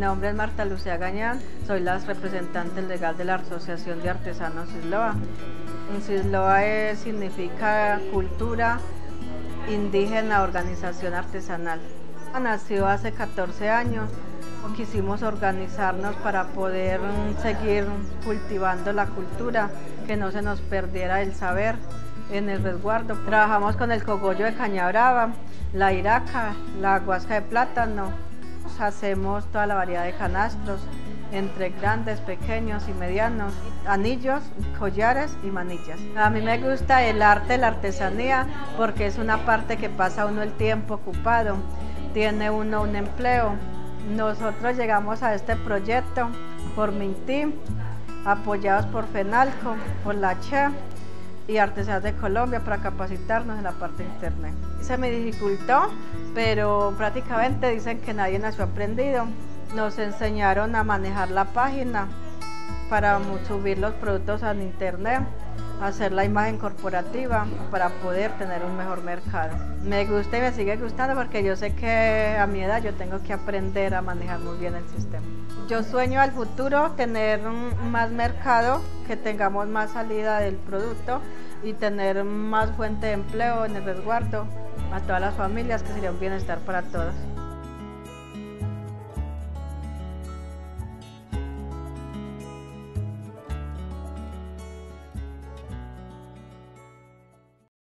nombre es Marta Lucía Gañán, soy la representante legal de la Asociación de Artesanos SISLOA. SISLOA significa cultura indígena, organización artesanal. Nació hace 14 años, quisimos organizarnos para poder seguir cultivando la cultura, que no se nos perdiera el saber en el resguardo. Trabajamos con el cogollo de caña brava, la iraca, la guasca de plátano. Hacemos toda la variedad de canastros, entre grandes, pequeños y medianos, anillos, collares y manillas. A mí me gusta el arte, la artesanía, porque es una parte que pasa uno el tiempo ocupado, tiene uno un empleo. Nosotros llegamos a este proyecto por Minty, apoyados por FENALCO, por la CHE y Artesanos de Colombia para capacitarnos en la parte de internet. Se me dificultó, pero prácticamente dicen que nadie nació aprendido. Nos enseñaron a manejar la página para subir los productos en internet, hacer la imagen corporativa para poder tener un mejor mercado. Me gusta y me sigue gustando porque yo sé que a mi edad yo tengo que aprender a manejar muy bien el sistema. Yo sueño al futuro tener más mercado, que tengamos más salida del producto y tener más fuente de empleo en el resguardo a todas las familias, que sería un bienestar para todos.